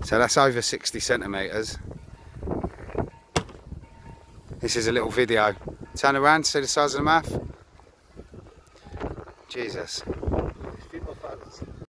So that's over 60 centimetres. This is a little video. Turn around, see the size of the mouth. Jesus.